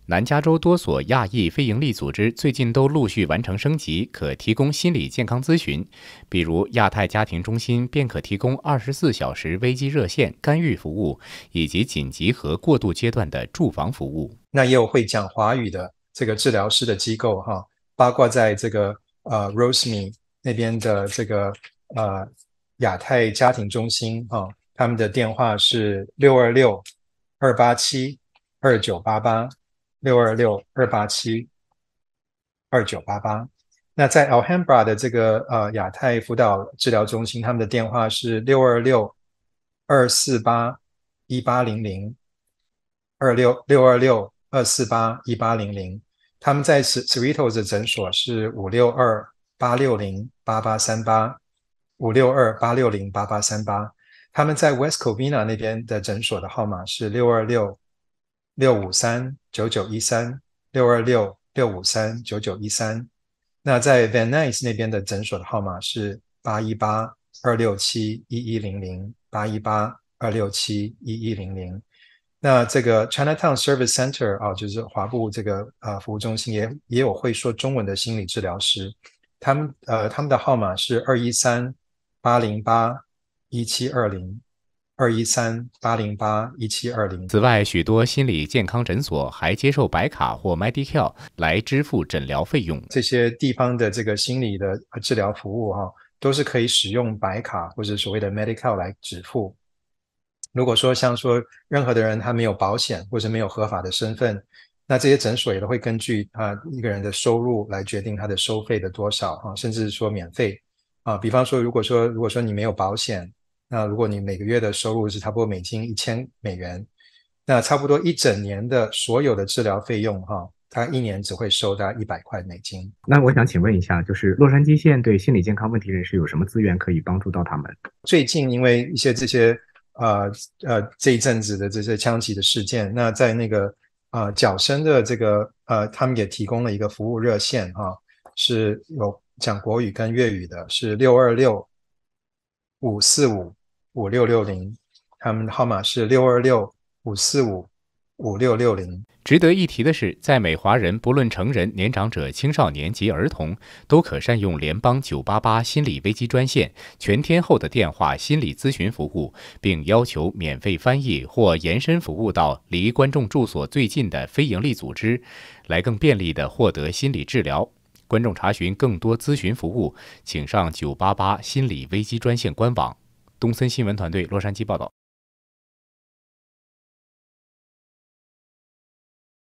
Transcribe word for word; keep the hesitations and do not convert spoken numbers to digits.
南加州多所亚裔非营利组织最近都陆续完成升级，可提供心理健康咨询。比如亚太家庭中心便可提供二十四小时危机热线、干预服务，以及紧急和过渡阶段的住房服务。 那也有会讲华语的这个治疗师的机构哈，包括在这个呃 Roseme 那边的这个呃亚太家庭中心哈，他们的电话是六二六二八七二九八八。六二六二八七二九八八。那在 Alhambra 的这个呃亚太辅导治疗中心，他们的电话是六二六二四八一八零零。二六六二六二四八一八零零。他们在 Cerritos 的诊所是五六二八六零八八三八。五六二八六零八八三八。他们在 West Covina 那边的诊所的号码是六二六六五三九九一三。六二六六五三九九一三。那在 Van Nuys 那边的诊所的号码是八一八二六七一一零零。八一八二六七一一零零。那这个 Chinatown Service Center 啊，就是华埠这个呃服务中心也也有会说中文的心理治疗师，他们呃他们的号码是二一三八零八一七二零。二一三八零八一七二零。 此外，许多心理健康诊所还接受白卡或 Medi-Cal 来支付诊疗费用。 这些地方的这个心理的治疗服务哈，都是可以使用白卡或者所谓的 Medi-Cal 来支付。如果说像说任何的人他没有保险或者没有合法的身份，那这些诊所也都会根据啊一个人的收入来决定他的收费的多少啊，甚至说免费啊。比方说，如果说如果说你没有保险，那如果你每个月的收入是差不多美金一千美元，那差不多一整年的所有的治疗费用哈，它一年只会收大概一百块美金。 那我想请问一下，就是洛杉矶县对心理健康问题人士有什么资源可以帮助到他们？ 最近因为一些这些呃呃这一阵子的这些枪击的事件，那在那个呃角声的这个呃他们也提供了一个服务热线哈，是有讲国语跟粤语的，是六二六五四五五六六零。他们的号码是六二六五四五五六六零。 值得一提的是，在美华人不论成人、年长者、青少年及儿童，都可善用联邦九八八心理危机专线全天候的电话心理咨询服务，并要求免费翻译或延伸服务到离观众住所最近的非营利组织，来更便利地获得心理治疗。观众查询更多咨询服务，请上九八八心理危机专线官网。东森新闻团队洛杉矶报道。